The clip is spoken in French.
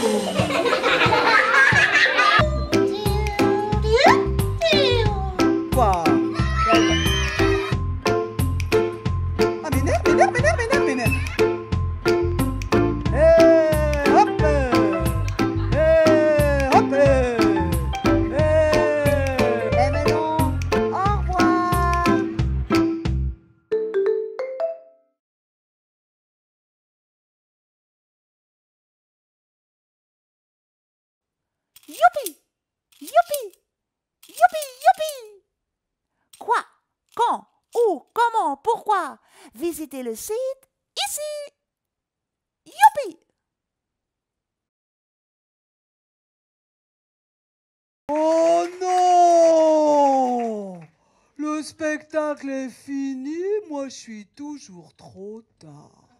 Quoi? Ah, m'énerve, m'énerve, m'énerve, m'énerve, m'énerve. Hé, hop! Hé, hop! Hé! Eh ben non, au revoir! Youpi! Youpi! Youpi! Youpi! Quoi? Quand? Où? Comment? Pourquoi? Visitez le site ici! Youpi! Oh non! Le spectacle est fini, moi je suis toujours trop tard.